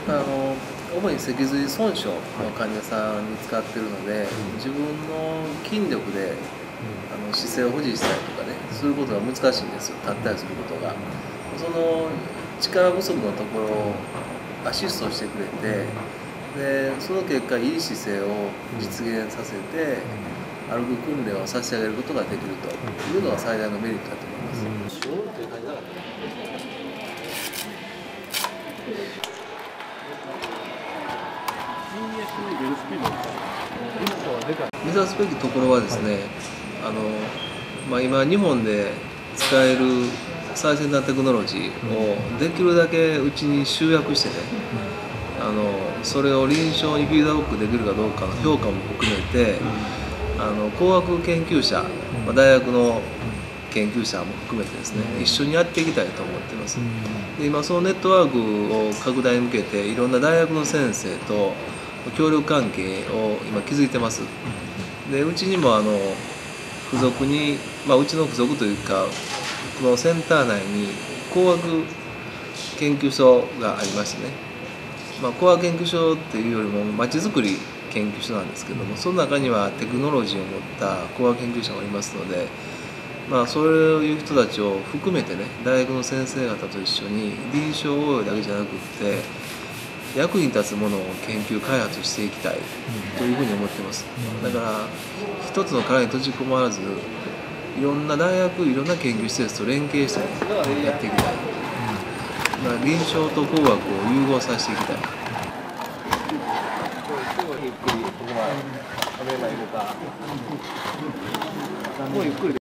主に脊髄損傷の患者さんに使ってるので、自分の筋力で姿勢を保持したりとかね、そういうことが難しいんですよ、立ったりすることが。その力不足のところをアシストしてくれて、でその結果いい姿勢を実現させて歩く訓練をさせてあげることができるというのが最大のメリットだと思います。目指すべきところはですね、今日本で使える最先端テクノロジーをできるだけうちに集約してね、それを臨床にフィードバックできるかどうかの評価も含めて、工学研究者、大学の研究者も含めてですね、一緒にやっていきたいと思っています。で今そのネットワークを拡大に向けていろんな大学の先生と協力関係を今築いてます。でうちにも付属に、うちの付属というかこのセンター内に工学研究所がありましてね、工学研究所っていうよりもまちづくり研究所なんですけども、その中にはテクノロジーを持った工学研究者もいますので、そういう人たちを含めてね、大学の先生方と一緒に臨床応用だけじゃなくって役に立つものを研究開発していきたいというふうに思ってます。だから一つの殻に閉じ込まらず、いろんな大学、いろんな研究施設と連携して、やっていきたい。臨床と工学を融合させていきたい。もうゆっくり